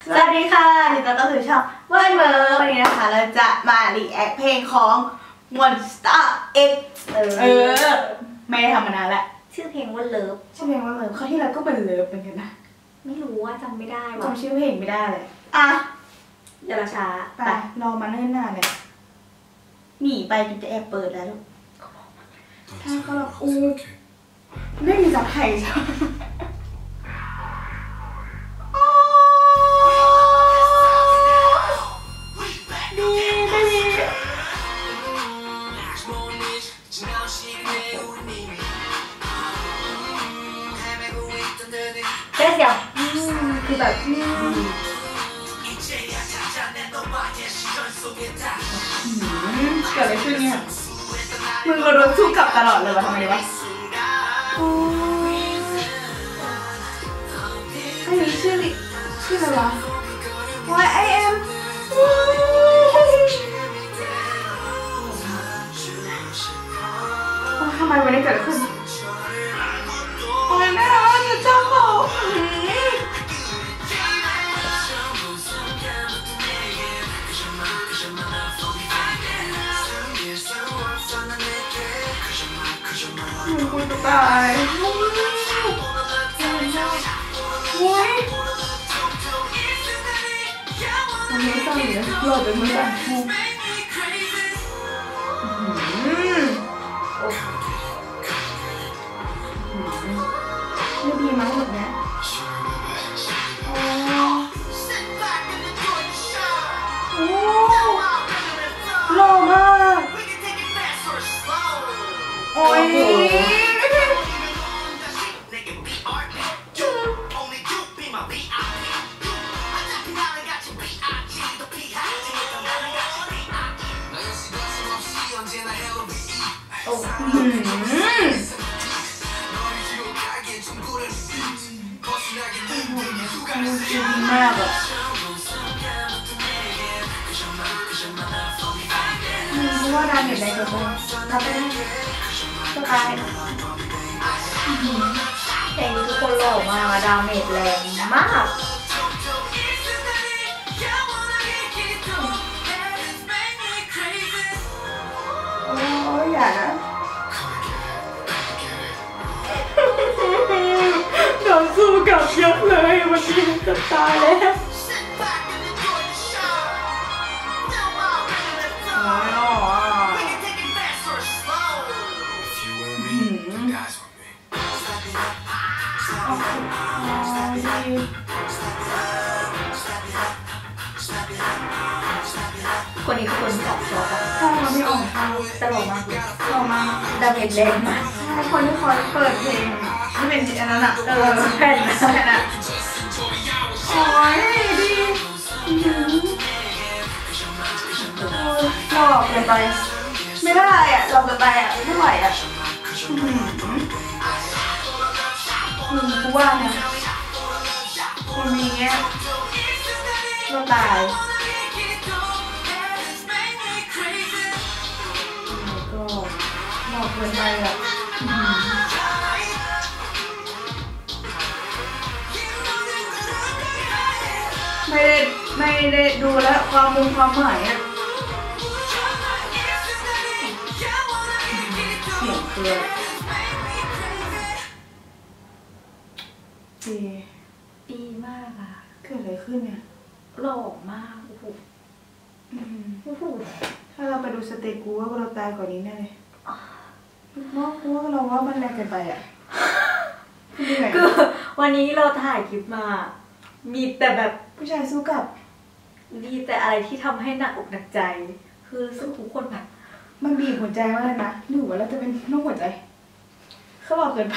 สวัสดีค่ะยินดีต้อนรับสู่ช่องเวิร์ดเวิร์ดวันนี้นะคะเราจะมารีแอคเพลงของ Monster X ไม่ได้ทำมานานแล้วชื่อเพลงว่าเลิฟชื่อเพลงว่าเลิฟเขาที่แล้วก็เป็นเลิฟเป็นกันนะไม่รู้ว่าจำไม่ได้ว่ะจำชื่อเพลงไม่ได้เลยอ่ะอย่าช้าไปรอมาเนิ่นนานเลยหนีไปจนจะแอบเปิดแล้วลูกถ้าก็แบบไม่มีจับไทยใช่ไหมแค่เสียงคือแบบเกิดอะไรขึ้นเนี่ยมึงก็โดนสู้กลับตลอดเลยวะทำไมวะอันนี้ชื่ออะไรวะ Why I am ทำไมวันนี้เกิดขึ้นโอ้ยแม่จะจ้างเขาคุณจะตายโอ้ยมันไม่ต้องเลยหลอดเป็นมันแบบไม่ดีมั้งแบบนี้หล่อมากโอ้ยดีมากอ่ะเพราะว่าดาเมจแรงเกินไปรับไม่ได้ก็ตายเพลงนี้ทุกคนหล่อมากดาเมจแรงมากโอ้ยอย่านะโดนสู้กับเยอะเลยวันนี้จะตายแล้วคนนี้คือคนที่ชอบใช่เขาไม่ออกตลกมากออกมาดาเมจแรงมากคนที่คอยเปิดเพลงที่เป็นอันนั้นอ่ะแผ่นอ่ะโอ้ยดีหลอกเกินไปไม่ได้อ่ะหลอกเกินไปอ่ะไม่ไหวอ่ะกูว่านะคนนี้เงี้ยเราตายก็หลอกเกินไปอ่ะไม่ได้ดูแล้วความหมายอ่ะเสียงเกลือดีมากอ่ะเกิดอะไรขึ้นเนี่ยหล่อมากโอ้โหถ้าเราไปดูสเตกูว่าเราตายกว่านี้แน่เลยว่าเราว่ามันแรงเกินไปอ่ะคือวันนี้เราถ่ายคลิปมามีแต่แบบผู้ชายสู้กับมีแต่อะไรที่ทำให้หนักอกหนักใจคือรู้สึกทุกคนแบบมันบีบหัวใจมากเลยนะหรือว่าเราจะเป็นโรคหัวใจเขาบอกเกินไป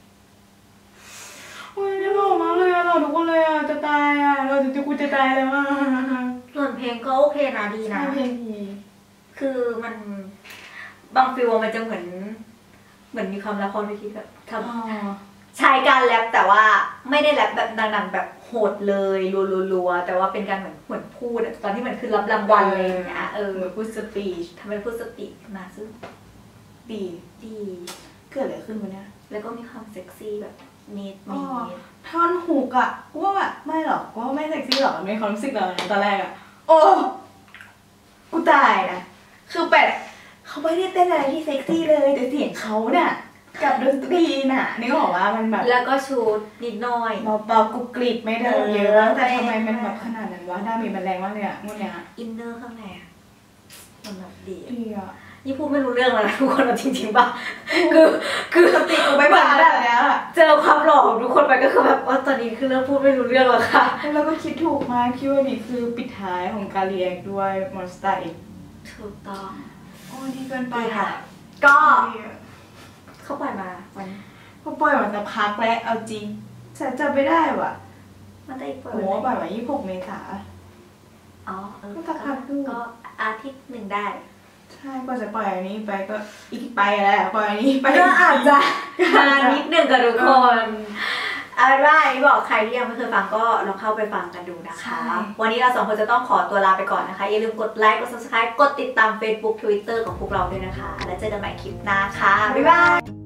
โอ้ยหล่อมากเลยอะหล่อทุกคนเลยอะจะตายอะเรากูจะตายแล้วอะส่วนเพลงก็โอเคนะดีนะเพลงดีคือมันบางฟิลมันจะเหมือนมีความละครเวทีแบบทำใช้การแรปแต่ว่าไม่ได้แรปแบบหนักๆแบบโหดเลยรัวๆแต่ว่าเป็นการเหมือนพูดตอนที่มันคือรับรางวัลอะไรอย่างเงี้ยพูดสปีชทำเป็นพูดสปีชมาซึ่งดีเกิดอะไรขึ้นวะเนี่ยแล้วก็มีความเซ็กซี่แบบนิดท่อนฮุกอะกูว่าแบบไม่หรอกกูว่าไม่เซ็กซี่หรอกในความรู้สึกเราตอนแรกอะโอ้กูตายนะคือเป็ดเขาไม่ได้เต้นอะไรที่เซ็กซี่เลยแต่เสียงเขาเนี่ยกับดนตรีน่ะนึกออกว่ามันแบบแล้วก็ชุดนิดหน่อยเบาๆกุกกริบไม่ได้เยอะแต่ทำไมมันแบบขนาดนั้นวะดาเมจมันแรงมากเลยอะงวดเนี้ยอินเนอร์ข้างในมันแบบดีอะนี่พูดไม่รู้เรื่องแล้วนะทุกคนจริงๆป่ะคือสติกูไม่ผ่านแบบนี้เจอความหล่อของทุกคนไปก็คือแบบว่าตอนนี้คือเริ่มพูดไม่รู้เรื่องแล้วค่ะแล้วก็คิดถูกมากคิดว่านี่คือปิดท้ายของการเรียกด้วยมอนสเตอร์เอ็กถูกต้องโอ้ดีเกินไปค่ะก็เขาปล่อยมาวันเขาปล่อยมาสักพักแล้วเอาจริงฉันจำไม่ได้ว่ะมันได้ปล่อยโอ้ปล่อยมา26 เมษาอ๋อก็สักพักก็อาทิตย์หนึ่งได้ใช่กว่าจะปล่อยอันนี้ไปก็อีกไปแล้วปล่อยอันนี้ไปก็อาจจะนานนิดนึงกับทุกคนเอาเป็นว่าบอกใครที่ยังไม่เคยฟังก็ลองเข้าไปฟังกันดูนะคะวันนี้เรา2 คนจะต้องขอตัวลาไปก่อนนะคะอย่าลืมกดไลค์กด subscribe กดติดตาม Facebook Twitter ของพวกเราด้วยนะคะแล้วเจอกันใหม่คลิปหน้าค่ะบ๊ายบาย